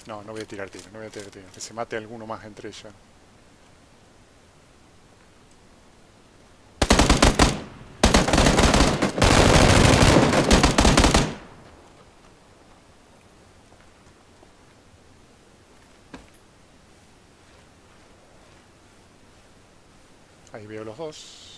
No, no voy a tirar tiro, no voy a tirar tiro. Que se mate alguno más entre ellos. Ahí veo los dos.